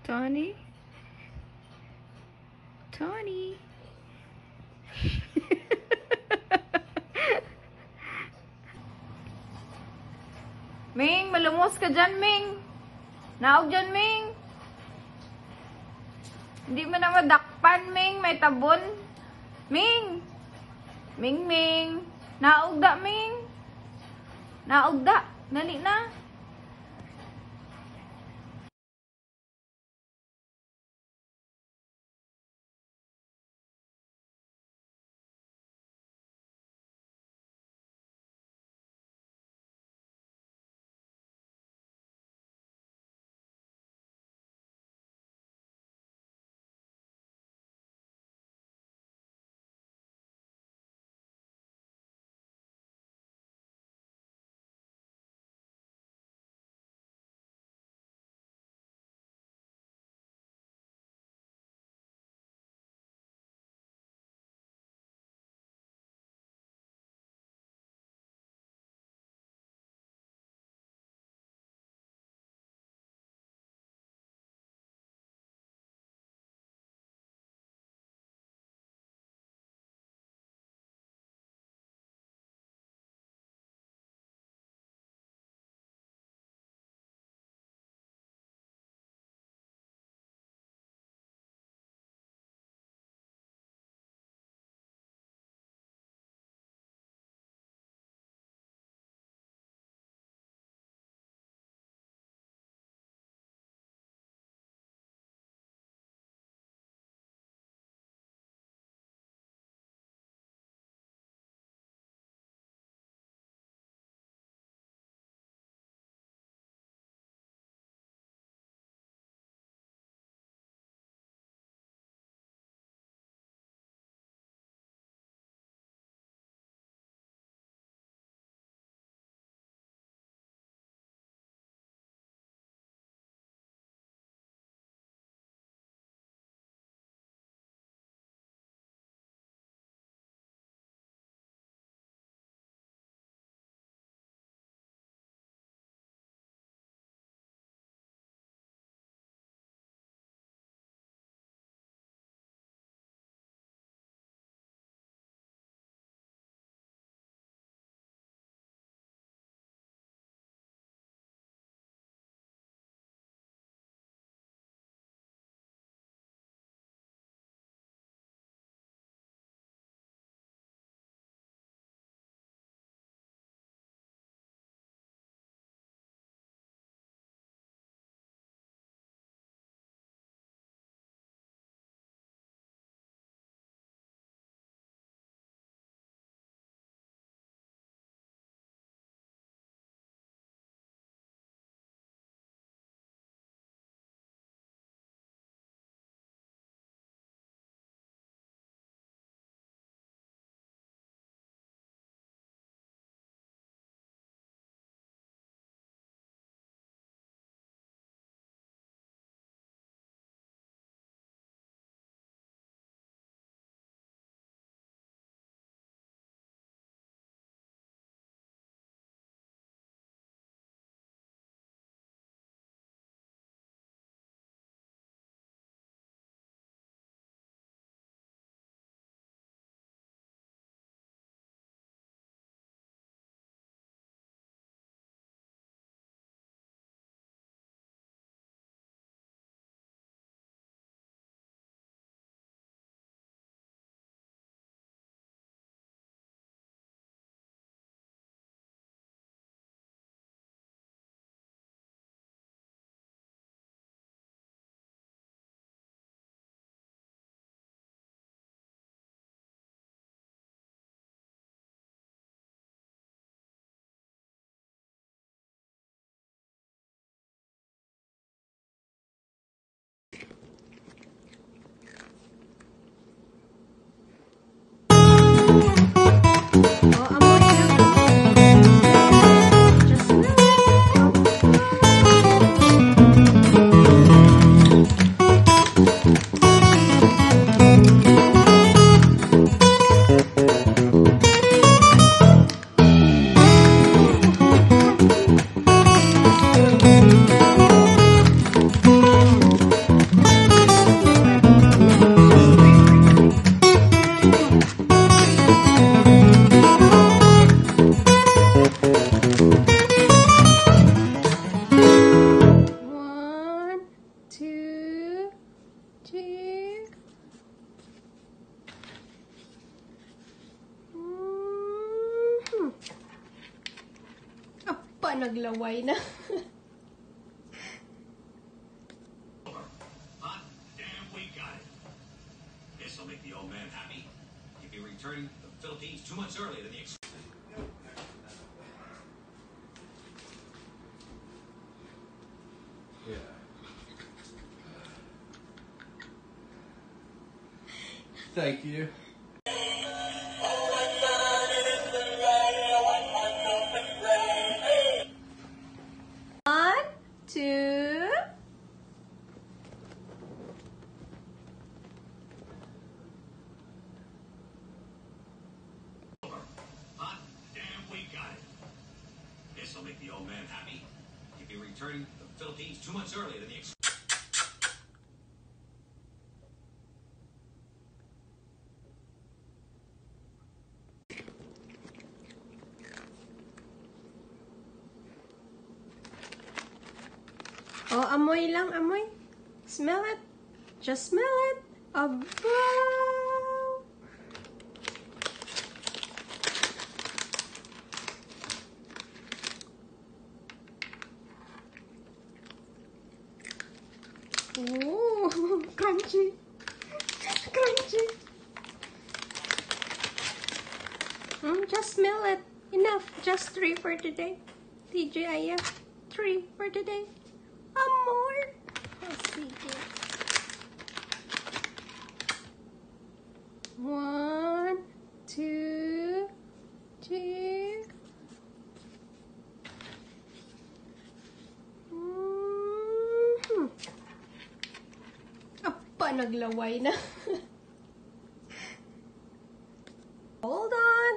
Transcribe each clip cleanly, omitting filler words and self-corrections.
Tony? Tony? Ming, malumos ka dyan, Ming. Naog dyan, Ming. Hindi mo na madakpan, Ming. May tabon. Ming! Ming, Ming. Naog da, Ming. Naog da. Dali na. naglaway na. Hot damn, we got it. This'll make the old man happy. You'll be returning to the Philippines 2 months earlier than the Yeah. Thank you. One, two. hot damn, we got it. This'll make the old man happy. You'll be returning to the Philippines 2 months earlier than the Oh, amoy lang, amoy. Smell it. Just smell it. Aba! Oh, crunchy. Crunchy. Just smell it. Enough. Just 3 for today. TGIF. 3 for today. More. Let's see here. 1, 2, 3. Apa, naglaway na. Hold on.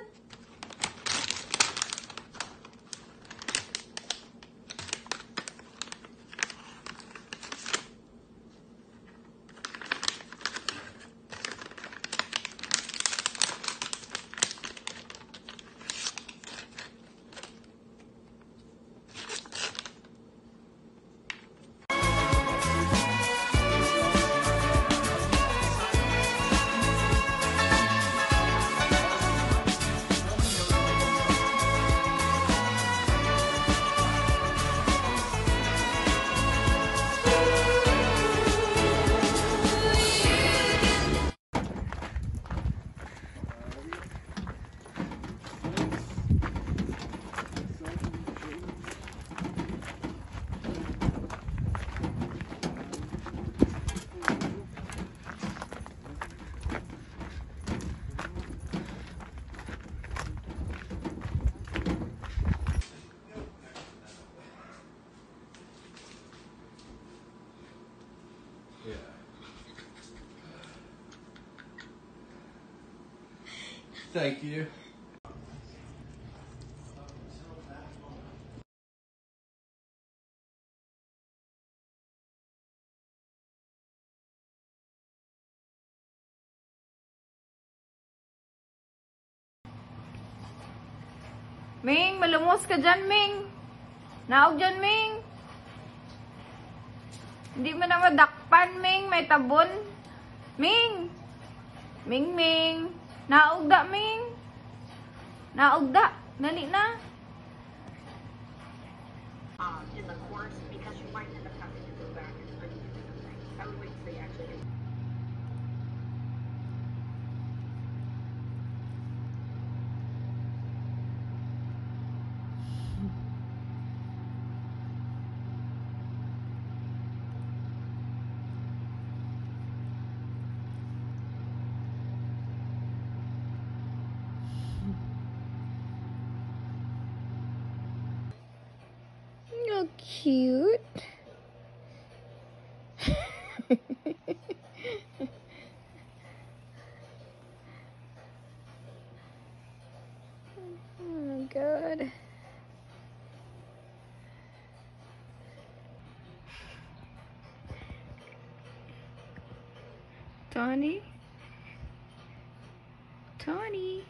Yeah. Thank you. Ming, malumos ka dyan, Ming. Naog dyan, Ming. Hindi mo na madakpan, Ming. May tabon. Ming. Ming, Ming. Naugda, Ming. Naugda. Dali na. In the course, because you might end up having to go back and redo different things. I would wait till they actually get You're cute. Oh, God. Tawny? Tawny?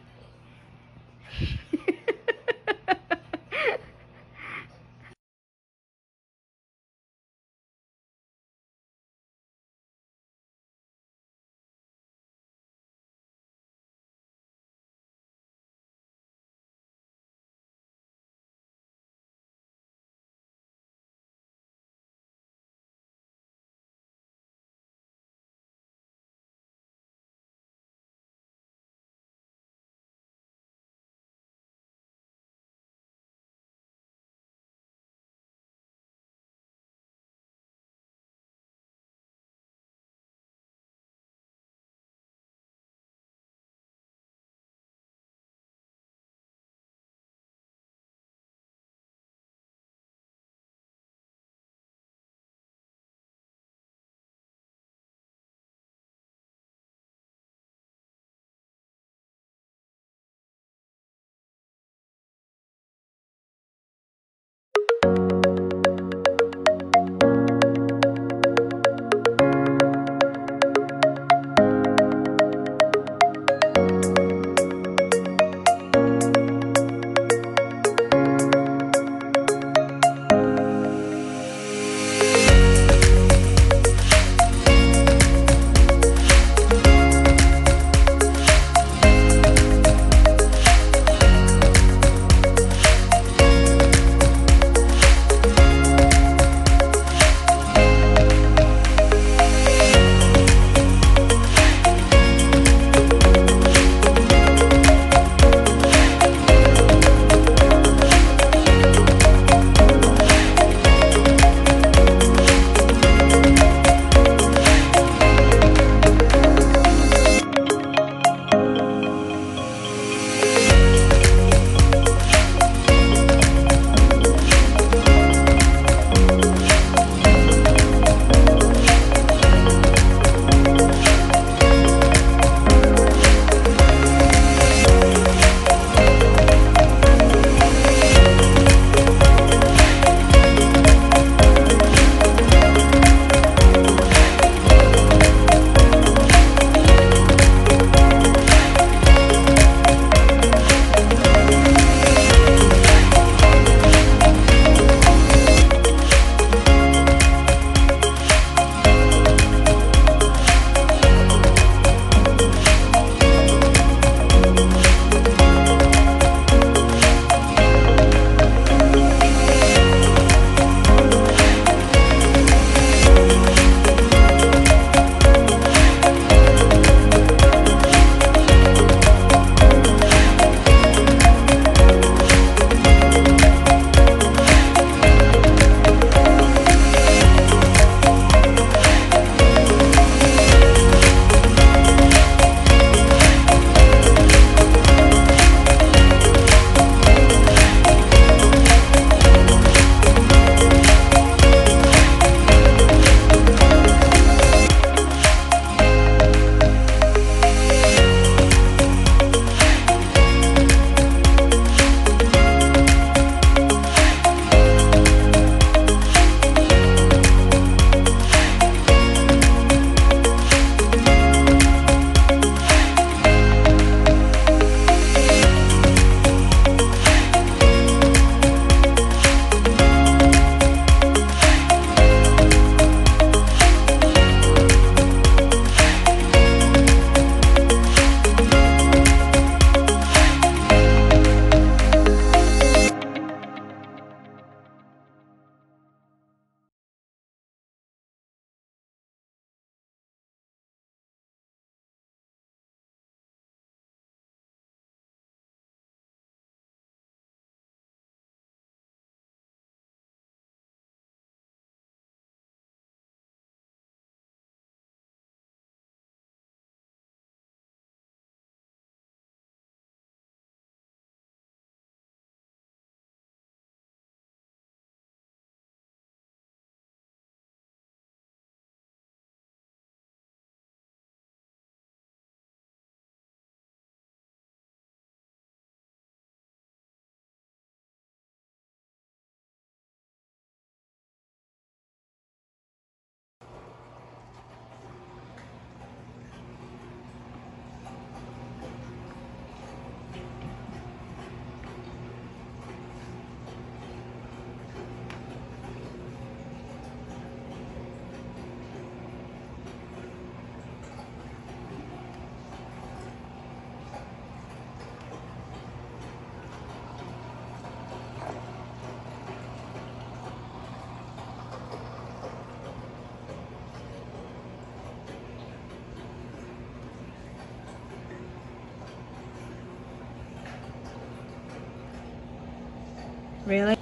Really?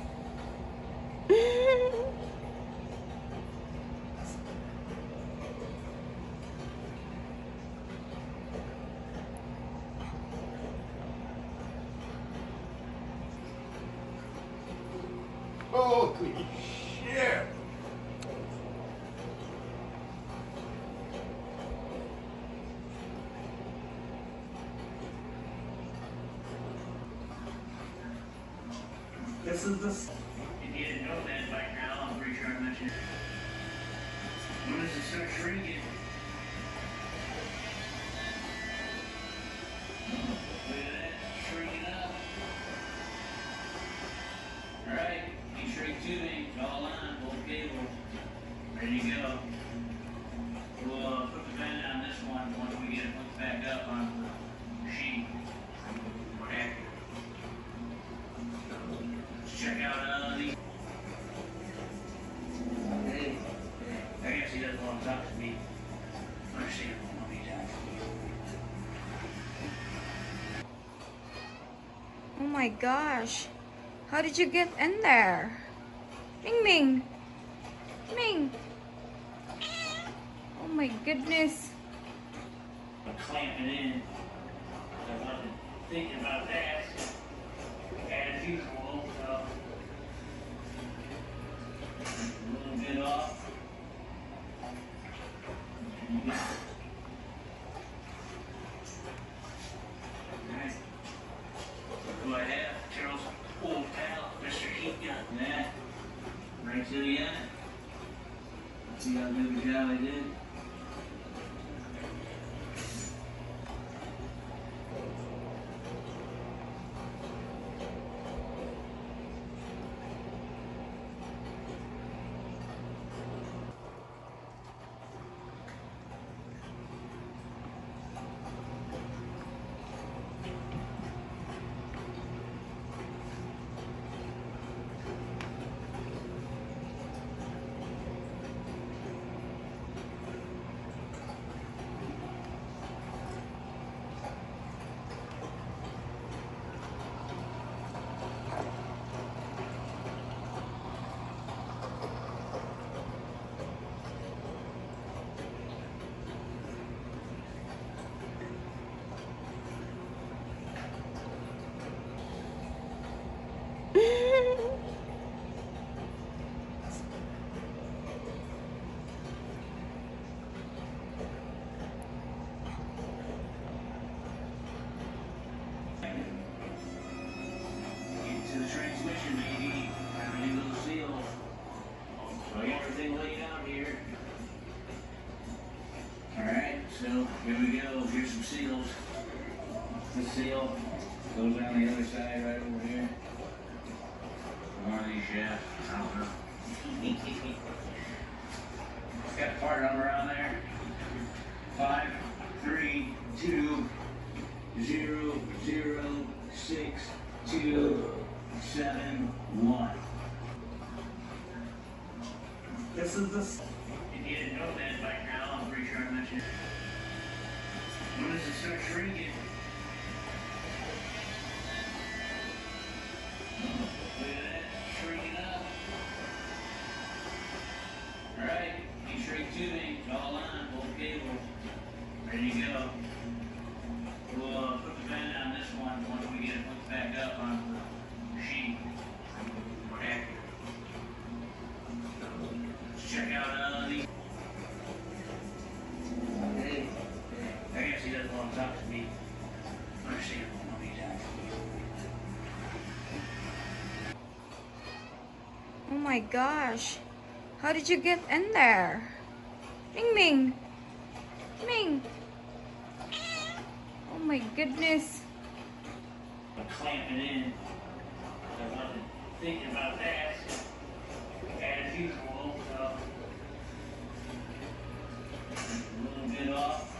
Holy shit! This is the... If you didn't know that by now, I'm pretty sure I mentioned it. When does it start shrinking? Look at that, shrinking up. Alright, you shrink tubing, all on, both cables. Ready to go. We'll put the bend on this one once we get it hooked back up on the sheet. Okay. Let's check out these. Hey, I guess he doesn't want to talk to me. Understandable, no need to. Oh my gosh. How did you get in there? Ming Ming. Ming. Oh my goodness. I'm clamping in. I wasn't thinking about that. As usual, so a little bit off. Alright. What do I have? Carol's old pal, Mr. Heat Gun. Yeah. Right to the end. Let's see how good a job I did. Get to the transmission, baby. Everything goes sealed. So I got everything laid out here. Alright, so here we go. Here's some seals. The seal goes on the other side right over here. One of these shafts. I don't know. Got a part number on there. 5, 3, 2, 0, 0, 6, 2, 7, 1. This is the... If you didn't know that by now, I'm pretty sure I mentioned it. When does it start shrinking? Look at that, shrinking up. Alright, you shrink tubing, all on, both cables. Ready to go. We'll put the bend on this one once we get it hooked back up on the sheet. Okay. Let's check out these. Hey, I guess he doesn't want to talk to me. Understandable, no need to. Oh my gosh. How did you get in there? Ming Ming. Ming. Oh my goodness. I'm clamping in. I wasn't thinking about that. As usual, so a little bit off.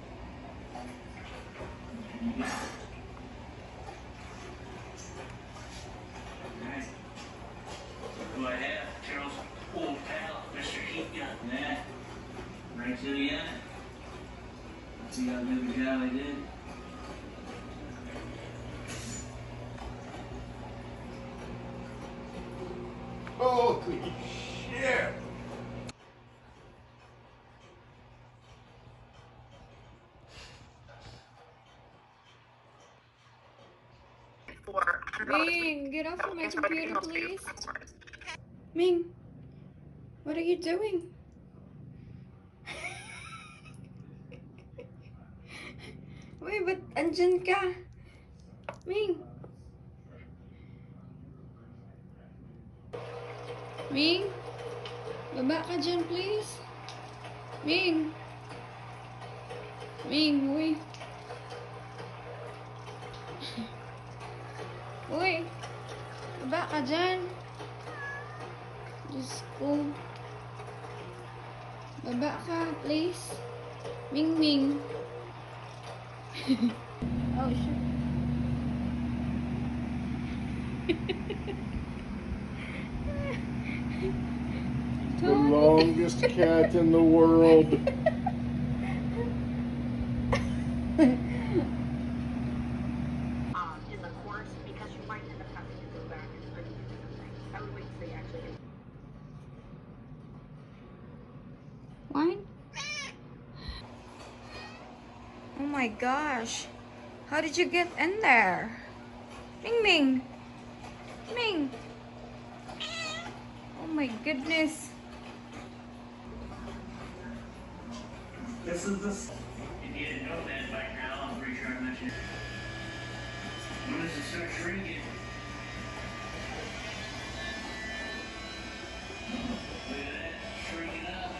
Alright. What do I have? Carol's old pal, Mr. Heat Gun. Yeah. Right to the end. Let's see how good a job I did. Holy shit! Ming, get off of my computer, please. Ming, what are you doing? Wait, ba't andyan ka? Ming. Ming, baba ka dyan, please. Ming. Ming, uy. Uy, baba ka dyan. Diyos ko. Baba ka, please. Ming, Ming. Oh, shit. The longest cat in the world. In the course because you might end up having to go back and undo something. I would wait till you actually get. Wine? Oh my gosh. How did you get in there? Ming Ming. Ming. Oh my goodness. This is the If you didn't know that by now, I'm pretty sure I mentioned it. When does it start shrinking? Look at that, shrinking up.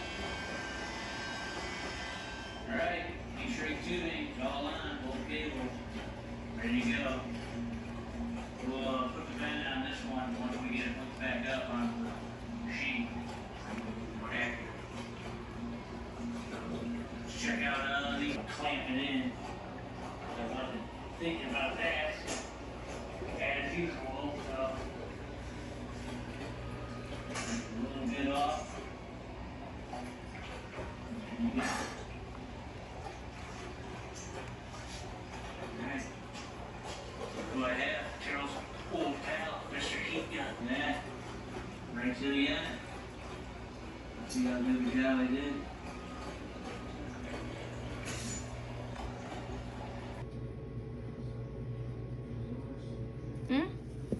Alright, you shrink tubing, draw a line, both cables. Ready to go. We'll put the band on this one once we get it hooked back up on the sheet. Okay. Let's check out the clamp it in. I wasn't thinking about that as usual, so a little bit off. Alright. What do I have? Charles' old pal, Mr. Heat Gun. Yeah. Right to the end. Let's see how good a job I did. Hmm?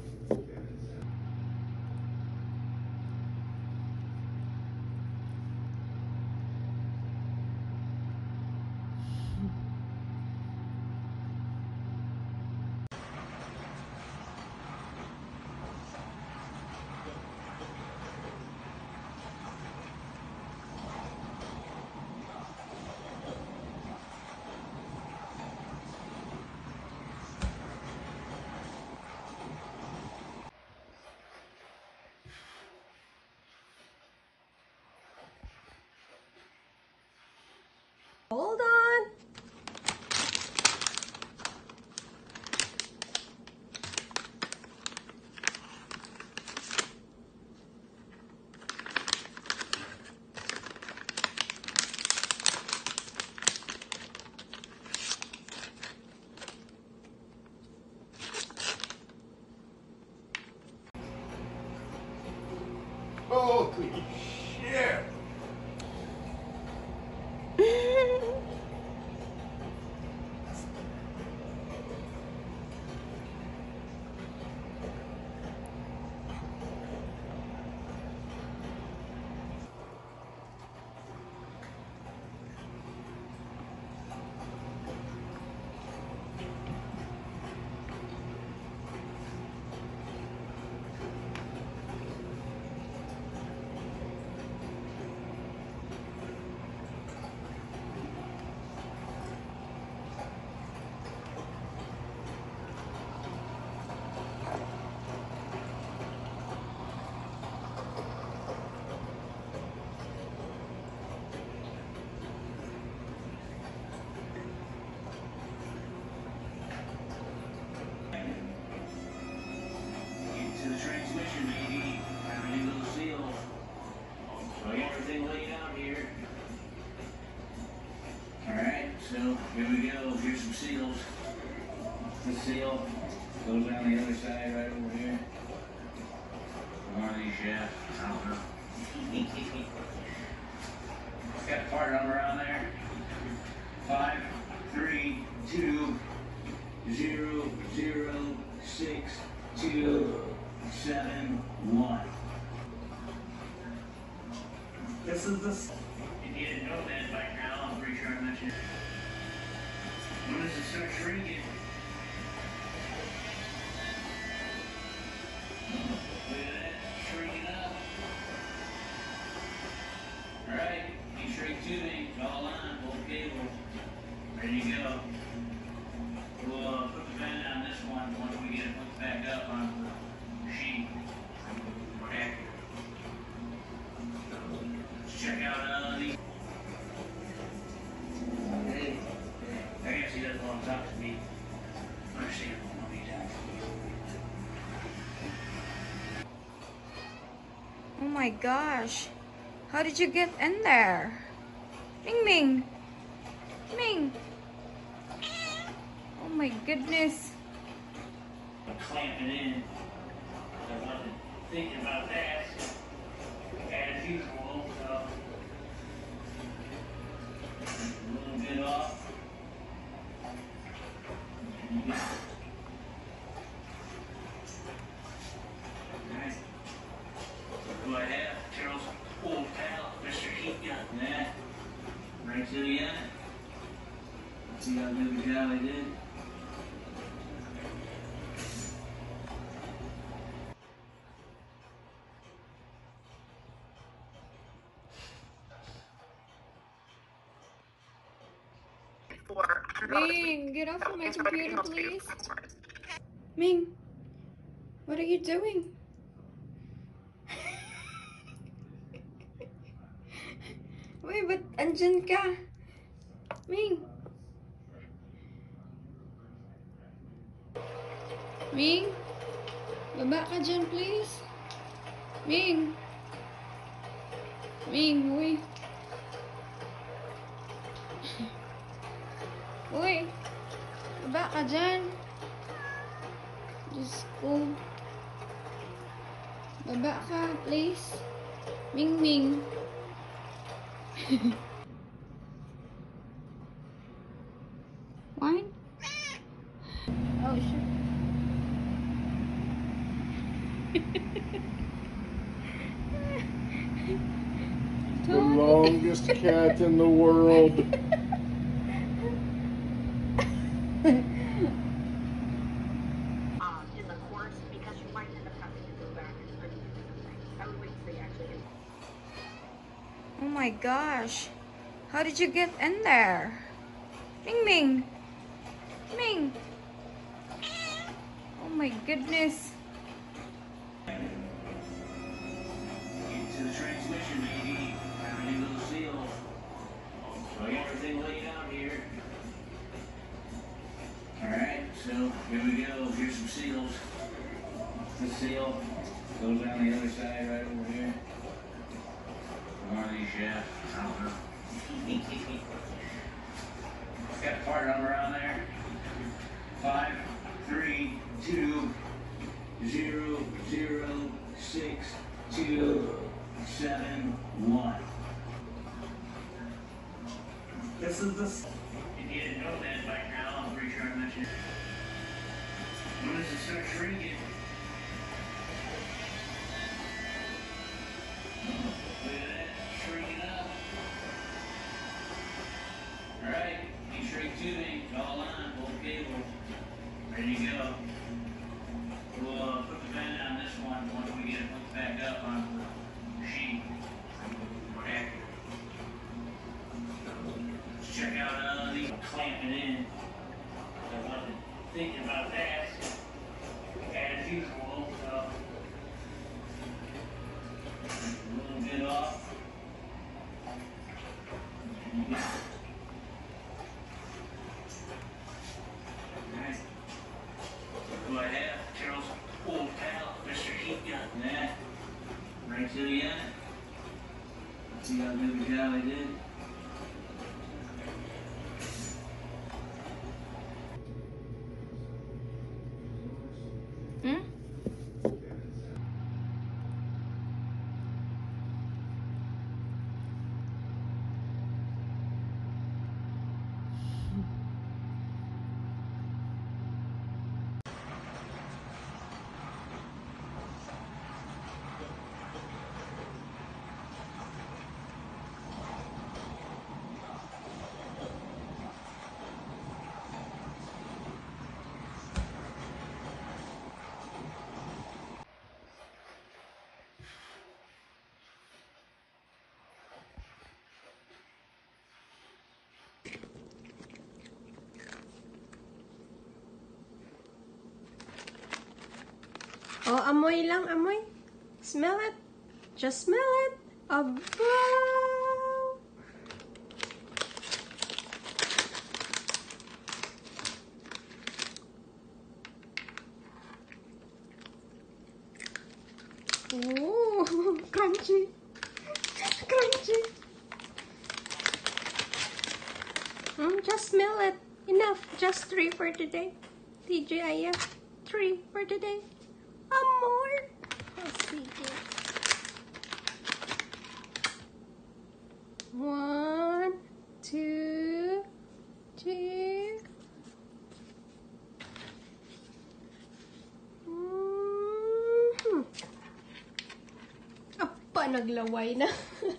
Hold on. holy shit! Into the transmission, maybe. Have any little seals. So I got everything laid out here. Alright, so here we go. Here's some seals. The seal goes on the other side right over here. One of these chefs. I don't know. Got a part number on there. 532006271. This is the. If you didn't know that by now, I'm pretty sure I mentioned it. When does it start shrinking? Look at that, shrinking up. Alright, you shrink tubing, all on, both cables. Ready to go. We'll put the bend on this one once we get it hooked back up on the sheet. Okay. Let's check out the. Hey, I guess he doesn't want to talk to me. Understandable, no need to. Oh my gosh. How did you get in there? Ming Ming. Ming. Oh my goodness. Clamp it in. I wasn't thinking about that. As usual, so. A little bit off. Alright. What do I have? Carol's old pal, Mr. Heat Gun. That. Right to the end. Let's see how good a job I did. Ming, get off of my computer, please. Ming, what are you doing? Wait, ba't andyan ka? Ming. Ming, baba ka dyan, please. Ming. Ming, uy. Uy, baba ka dyan. Diyos ko. Baba ka, please. Ming Ming. Wine? Oh, shit. The longest cat in the world. In the course, because you might end up having to go back and undo something. I would wait till they actually get. Oh my gosh. How did you get in there? Ming Ming. Ming. Oh my goodness. Get to the transmission, maybe. Have any little seals. So I got everything laid out here. Alright, so here we go. Here's some seals. This seal goes on the other side right over here. One of these shafts. I don't know. Got a part number on there. 532006271. This is the. If you didn't know that by now, I'm pretty sure I mentioned it. When does it start shrinking? Look at that, shrinking up. Alright, you shrink tubing, all on, both cables. Ready to go. We'll put the bend on this one once we get it hooked back up on the sheet. Okay. Let's check out the clamp it in. I wasn't thinking about that. As usual, so. A little bit off. Alright. What do I have? Carol's old pal, Mr. Heat Gun. That. Right to the end. Let's see how good a job I did. Hmm? amoy lang, amoy. Smell it. Just smell it. Aba! Oh, crunchy. Crunchy. Just smell it. Enough. Just 3 for today. TGIF. 3 for today. More. Oh, sige. 1, 2, 3. Apa, naglaway na.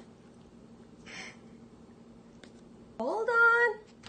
Hold on.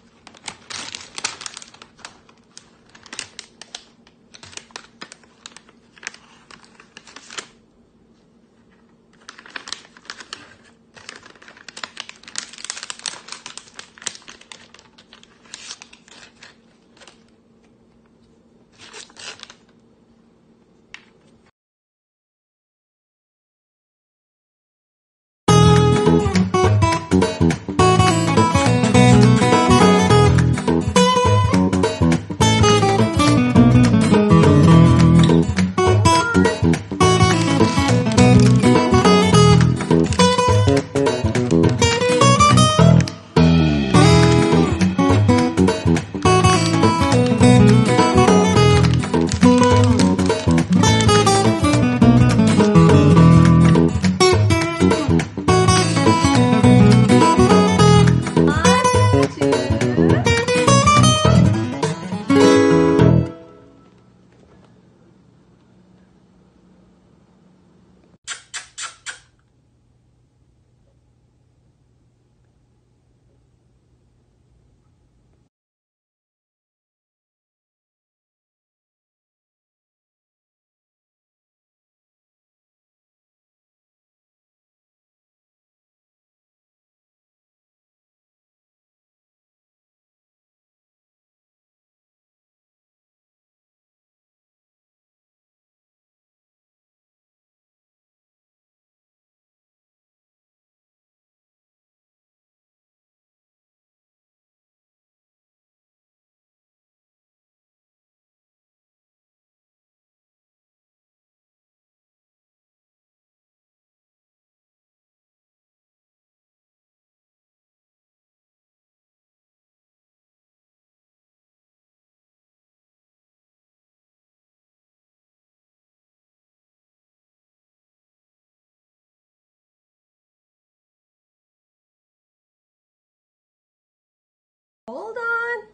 Hold on.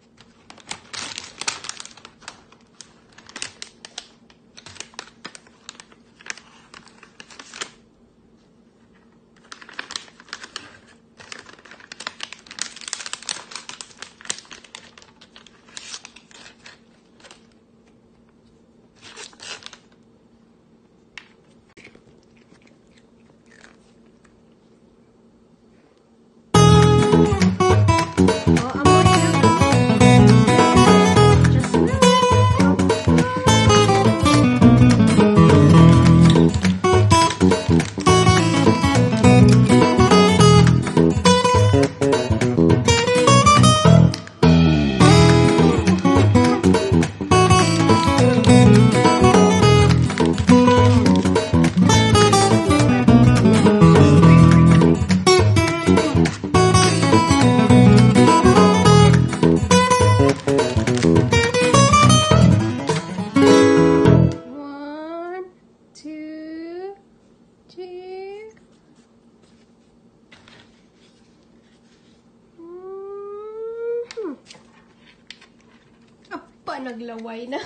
Naglaway na.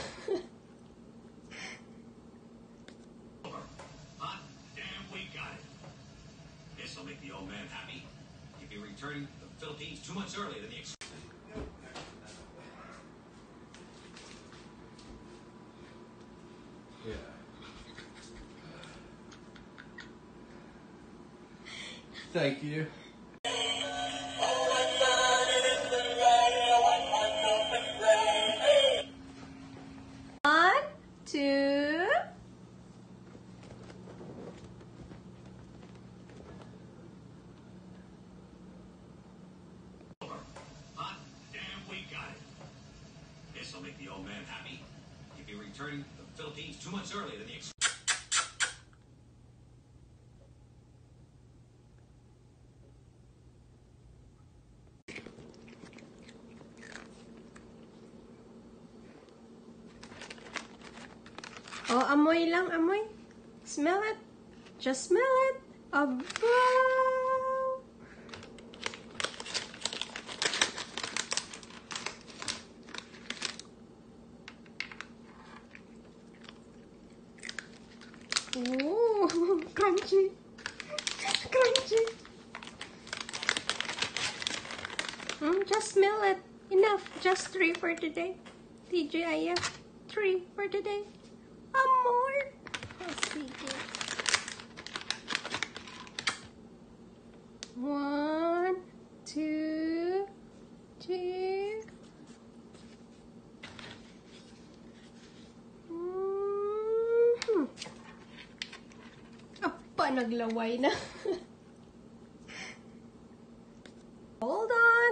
Hot damn, we got it. This'll make the old man happy. He'll be returning to the Philippines 2 months earlier than the Yeah. Thank you. One, two, This'll make the old man happy. You'll be returning to the Philippines 2 months earlier than the Oh, amoy lang, amoy. Smell it. Just smell it. Aba! Oh, crunchy. Crunchy. Just smell it. Enough. Just 3 for today. TGIF. 3 for today. Amor. Oh, sige. 1, 2, 3. Apa, naglaway na. Hold on.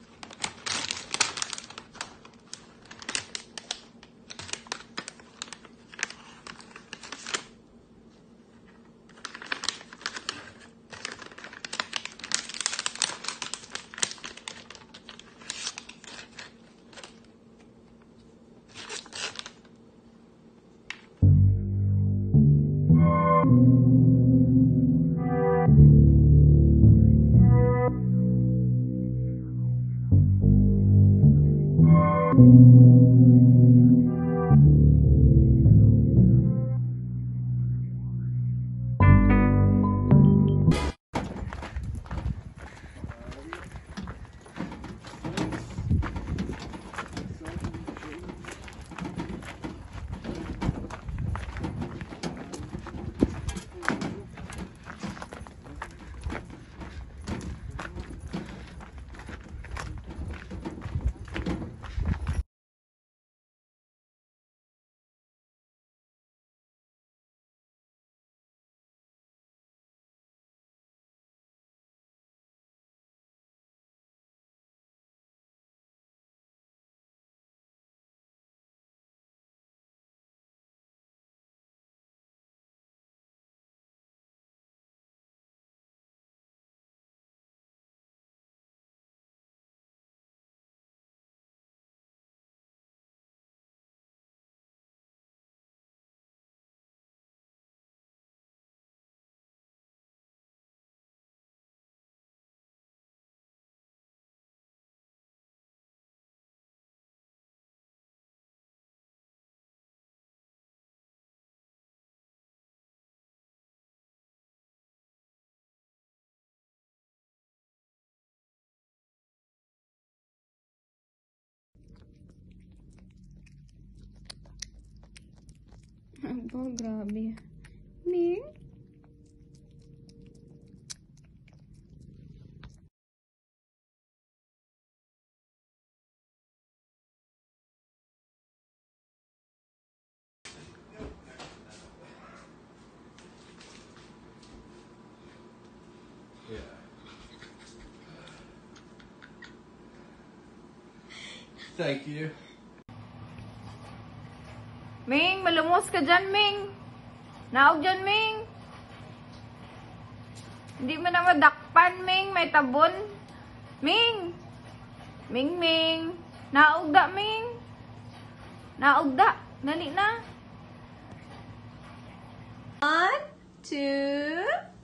Aba, grabe. Ming? Thank you. Ming, malumos ka dyan, Ming. Naog dyan, Ming. Hindi mo na madakpan, Ming. May tabon. Ming. Ming, Ming. Naugda, Ming. Naugda. Dali na. 1, 2.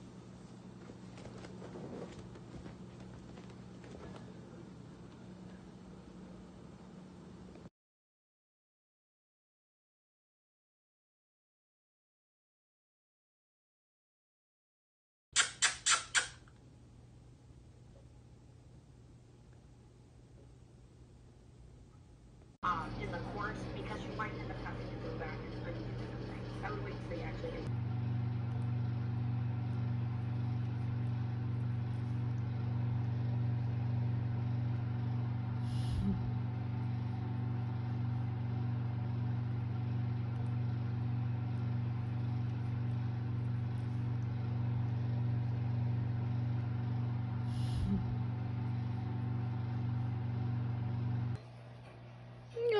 In the course, because you might end up having to go back and undo different things. I would wait till they actually get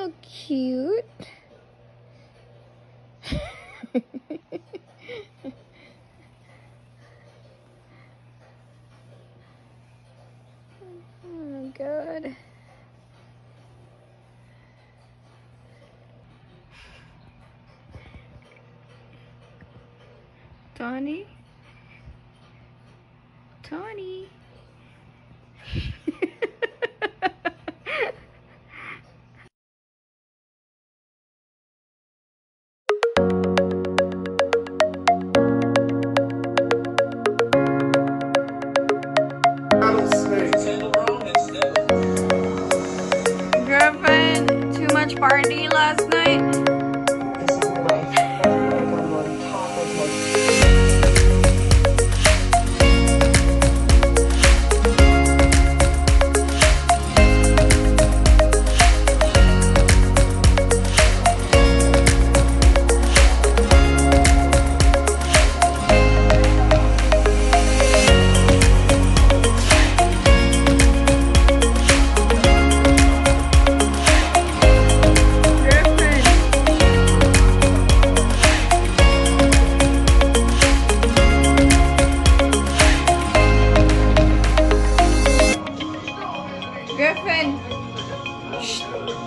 so cute. Oh, God. Tony? Tony? Girlfriend, too much party last night? Griffin! Shh.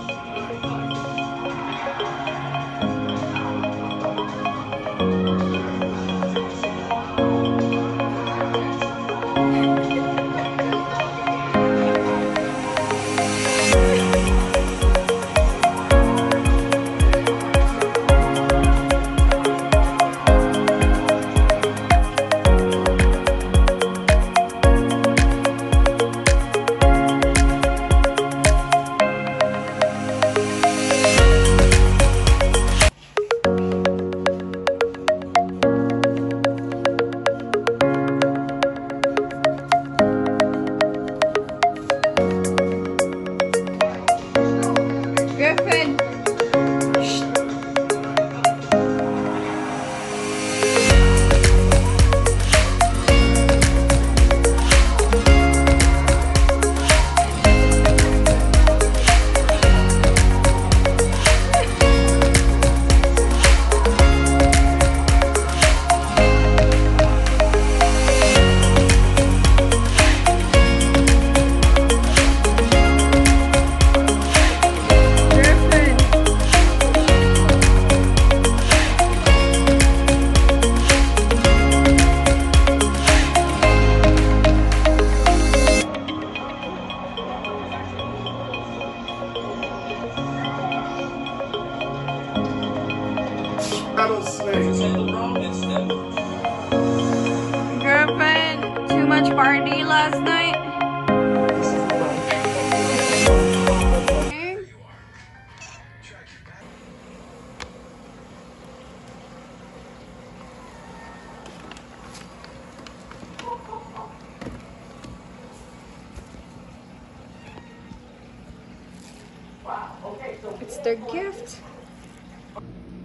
Griffin! Shh. Griffin! Girlfriend, too much party last night? It's their gift. Oh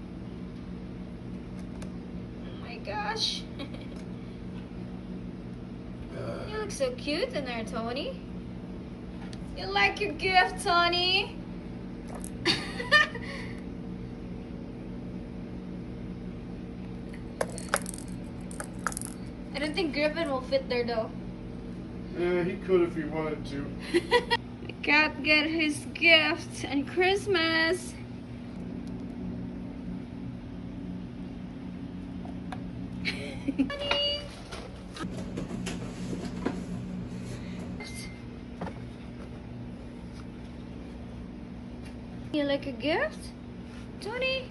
my gosh. You look so cute in there, Tony. You like your gift, Tony? I don't think Griffin will fit there though. Yeah, he could if he wanted to. The cat get his gift on Christmas. Honey. You like a gift, Tony?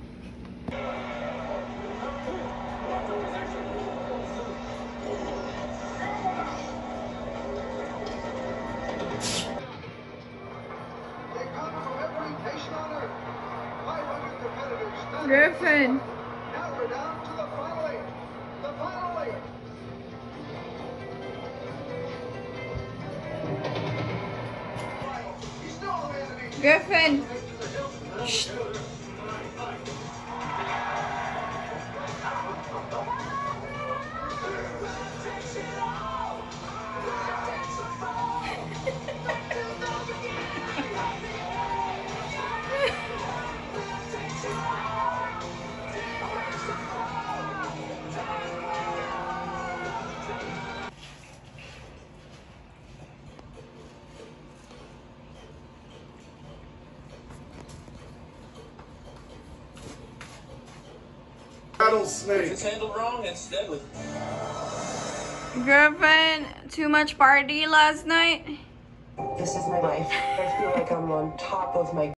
Griffin. Now we're down to the final eight. The final eight. He's still on the enemy. Griffin. Shh. rattlesnake. It's handled wrong, it's deadly. Girlfriend, too much party last night? This is my life. I feel like I'm on top of my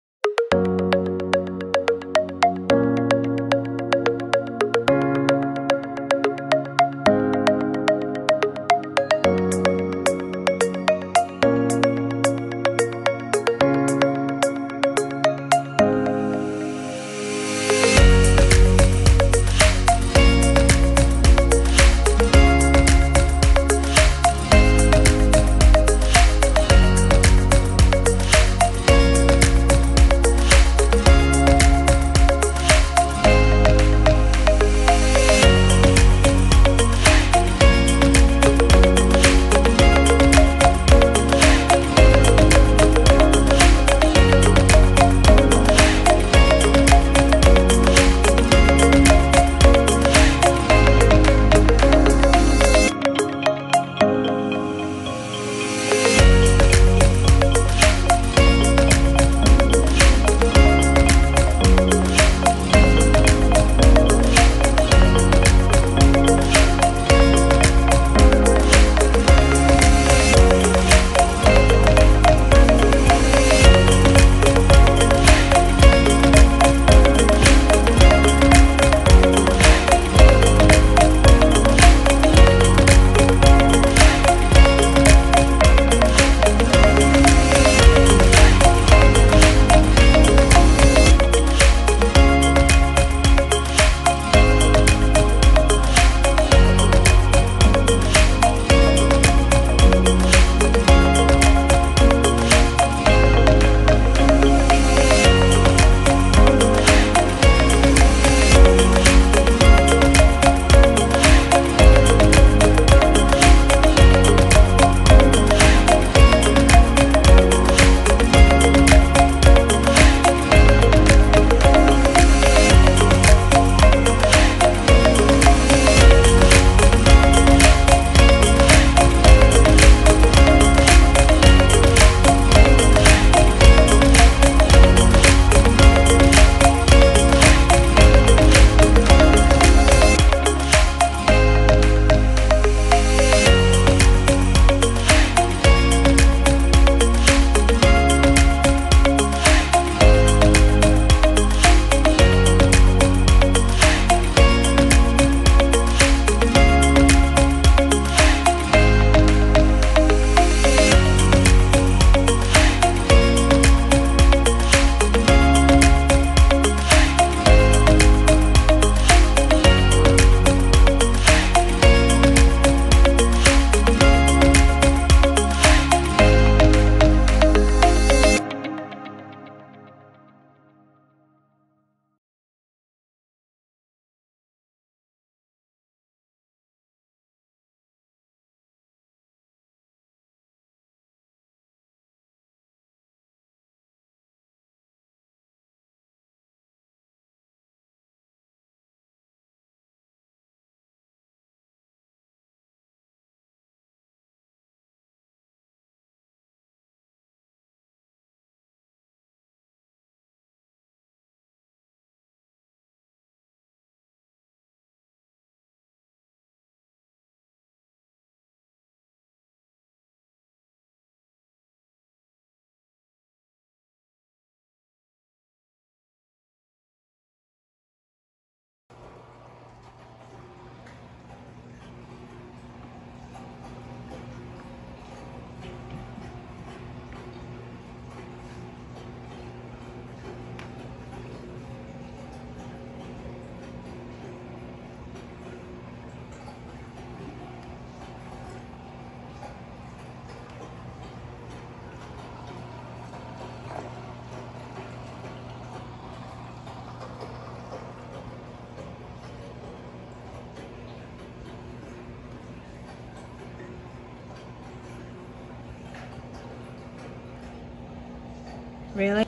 Really?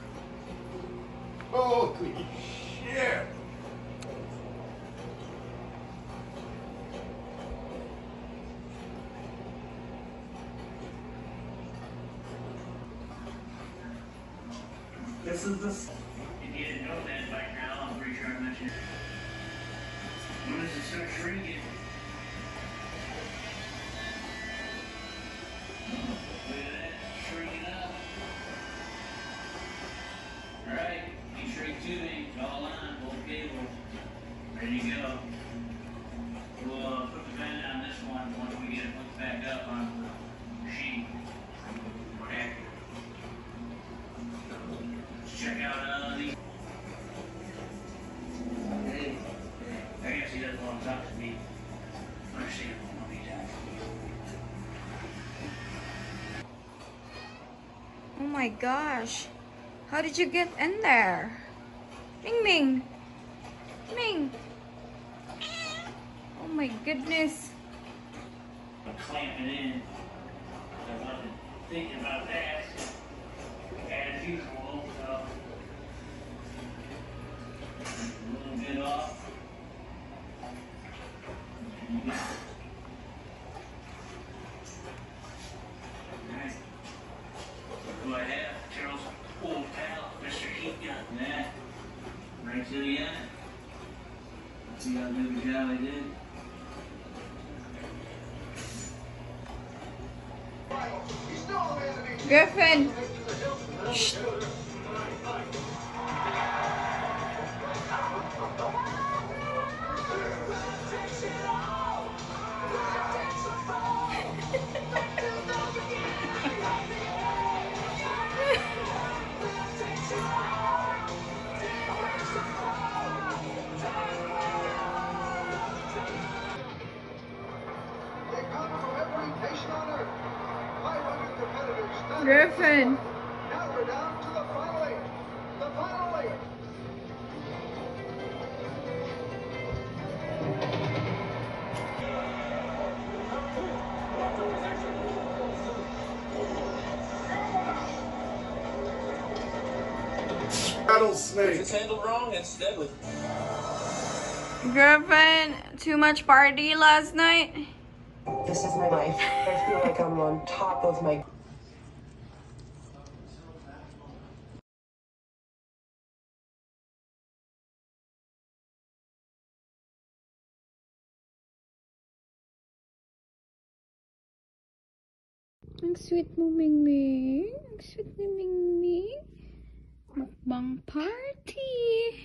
Holy shit! This is the. If you didn't know that by now, I'm pretty sure I mentioned it. When does it start shrinking? Look at that, shrinking up. Alright, you shrink tubing, draw a line, both cables. Ready to go. We'll put the bend on this one once we get it hooked back up on the sheet. Okay. Let's check out these. Hey, I guess he doesn't want to talk to me. Understandable, no need to. Oh my gosh. How did you get in there? Ming Ming. Ming. Oh my goodness. Clamp it in. I wasn't thinking about that. As usual, so. A little bit off. Alright. What do I have? Carol's old pal, Mr. Heat Gun. Yeah. Right to the end. Let's see how good a job I did. He's still a man to be Griffin. Shh. They come from every nation on earth. 500 competitors. Griffin. Now we're down to the final 8. The final 8. Rattlesnake. If it's handled wrong, it's deadly. Griffin, too much party last night? This is my life. I feel like I'm on top of my Ang sweet mo, Ming Ming. Ang sweet ni Ming Ming. Mukbang party.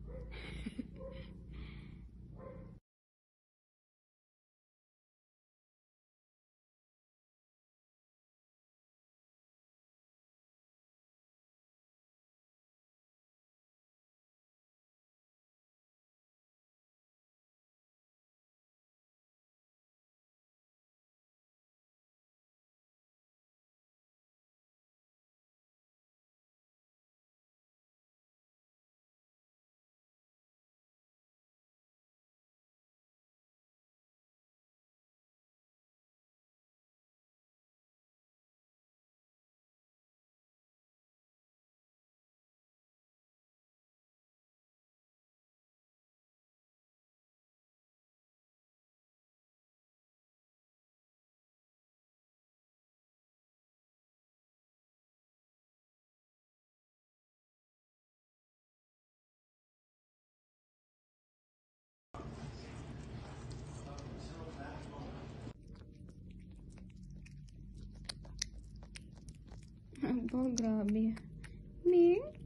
Oh, grabe. Ming?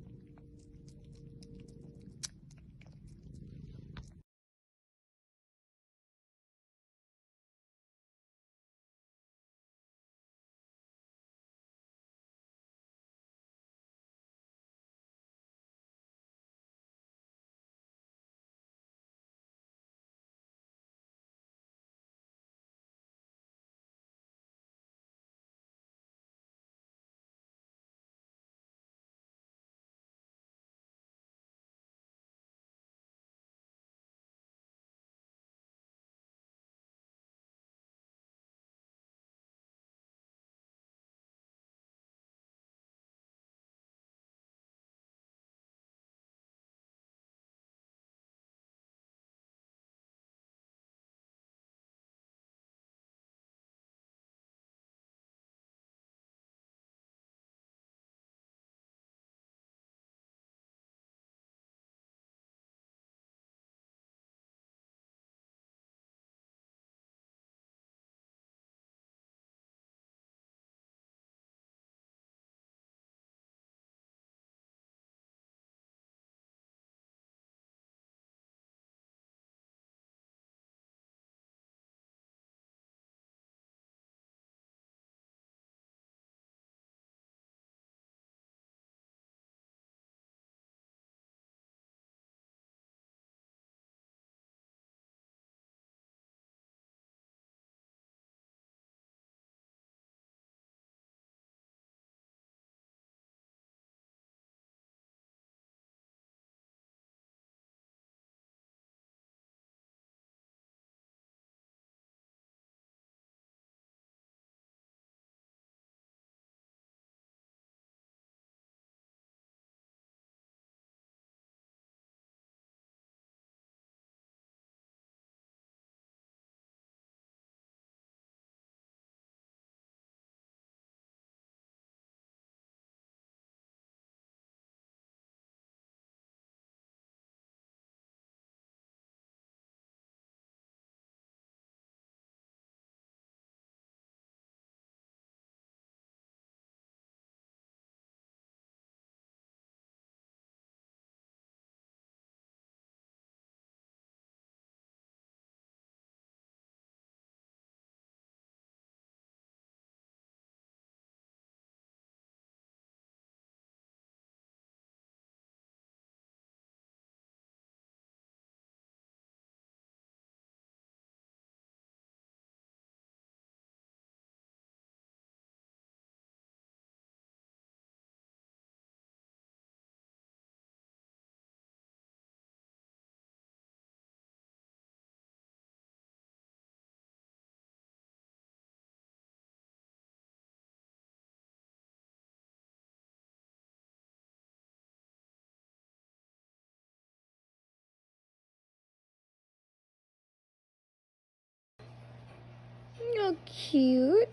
so cute.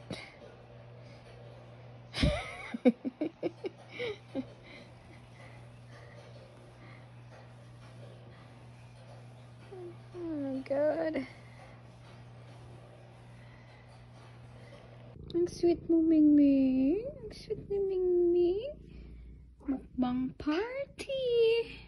Oh God. Ang sweet mo, Mingming. Ang sweet ni Mingming. Mukbang party.